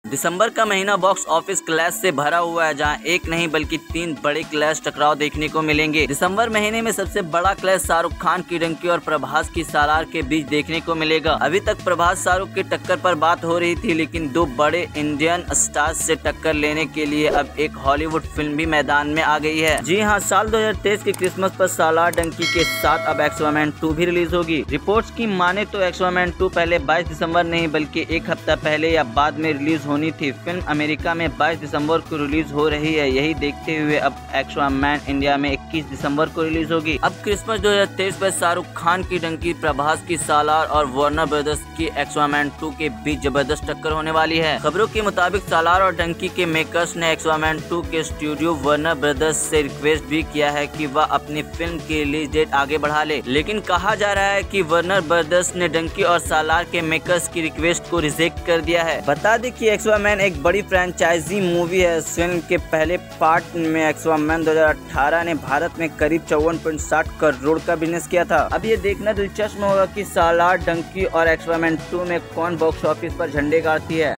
दिसंबर का महीना box office clash से भरा हुआ है, जहां एक नहीं बल्कि 3 बड़े क्लैश टकराव देखने को मिलेंगे। दिसंबर महीने में सबसे बड़ा क्लैश शाहरुख खान की डंकी और प्रभास की सालार के बीच देखने को मिलेगा। अभी तक प्रभास शाहरुख की टक्कर पर बात हो रही थी, लेकिन 2 बड़े इंडियन स्टार्स से टक्कर लेने के लिए अब एक हॉलीवुड फिल्म भी मैदान में आ गई है। जी हाँ, साल 2023 के क्रिसमस पर सालार डंकी के साथ अब एक्वामैन 2 भी रिलीज होगी। रिपोर्ट्स की माने तो एक्वामैन 2 पहले 22 दिसंबर नहीं बल्कि एक हफ्ता पहले या बाद में रिलीज होनी थी। फिल्म अमेरिका में 22 दिसंबर को रिलीज हो रही है। यही देखते हुए अब एक्वामैन इंडिया में 21 दिसंबर को रिलीज होगी। अब क्रिसमस 2023 पर शाहरुख खान की डंकी, प्रभास की सालार और वार्नर ब्रदर्स की एक्वामैन 2 के बीच जबरदस्त टक्कर होने वाली है। खबरों के मुताबिक सालार और डंकी के मेकर्स ने एक्वामैन 2 के स्टूडियो वार्नर ब्रदर्स से रिक्वेस्ट भी किया है कि वह अपनी फिल्म की रिलीज डेट आगे बढ़ा ले, लेकिन कहा जा रहा है कि वार्नर ब्रदर्स ने डंकी और सालार के मेकर्स की रिक्वेस्ट को रिजेक्ट कर दिया है। बता दें कि एक्वामैन एक बड़ी फ्रेंचाइजी मूवी है। फिल्म के पहले पार्ट में एक्वामैन 2018 ने भारत में करीब 54.60 करोड़ का बिजनेस किया था। अब ये देखना दिलचस्प होगा कि सालार, डंकी और एक्वामैन 2 में कौन बॉक्स ऑफिस पर झंडे गाड़ती है।